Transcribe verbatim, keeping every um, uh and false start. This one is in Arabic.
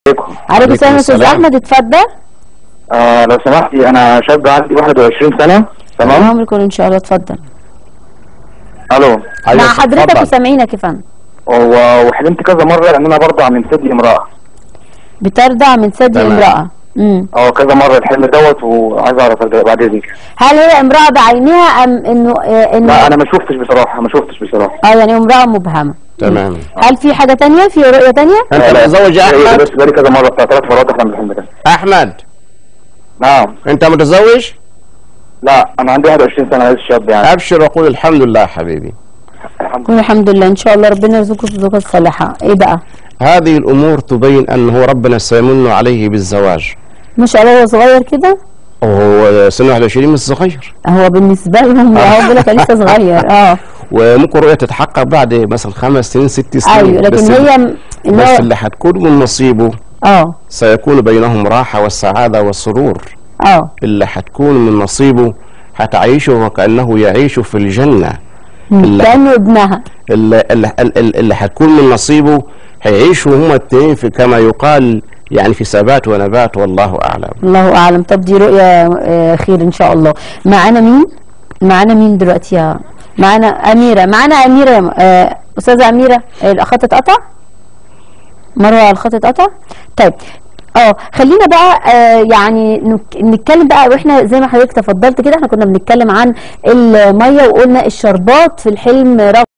عليكم السلام يا استاذ احمد، اتفضل. آه لو سمحتي، انا شاب عندي واحد وعشرين سنه. تمام، عمرك ان شاء الله، اتفضل. الو، مع حضرتك وسامعينك يا فندم. وحلمت كذا مره ان انا برضع من ثدي امراه. بترضع من ثدي امراه؟ امم اه كذا مره الحلم دوت، وعايز اعرف بعد اذنك. هل هي امراه بعينها ام انه آه انه لا انا ما شفتش بصراحه، ما شفتش بصراحه. اه يعني امراه مبهمه. تمام. هل في حاجه ثانيه، في رؤيه ثانيه؟ انت متزوج يا احمد؟ بس بقالي كذا مره، بتاع ثلاث مرات احلم بالحلم ده. احمد. نعم. انت متزوج؟ لا انا عندي واحد وعشرين سنه، لسه شاب يعني. ابشر وقول الحمد لله حبيبي. الحمد لله. الحمد لله، ان شاء الله ربنا يرزقك الزوجه الصالحه. ايه بقى؟ هذه الامور تبين انه ربنا سيمن عليه بالزواج. ما شاء الله. هو صغير كده؟ وهو سنه واحد وعشرين مش صغير. هو بالنسبه لهم هو بيقول لك لسه صغير. اه وممكن رؤيه تتحقق بعد مثلا خمس سنين ست سنين. ايوه، لكن بس هي م... بس اللي هتكون من نصيبه اه سيكون بينهم راحه والسعاده والسرور. اه اللي هتكون من نصيبه هتعيشه وكانه يعيش في الجنه. اللي كانه ابنها. اللي, اللي, اللي هتكون من نصيبه هيعيشوا هما التنين في كما يقال يعني في ثبات ونبات، والله اعلم. الله اعلم. طب دي رؤيه خير ان شاء الله. معانا مين؟ معانا مين دلوقتي؟ يا معانا اميره. معانا اميره. آه استاذه اميره، الخط اتقطع؟ مروه الخط اتقطع؟ طيب اه خلينا بقى آه يعني نتكلم بقى، واحنا زي ما حضرتك تفضلت كده احنا كنا بنتكلم عن الميه وقلنا الشربات في الحلم.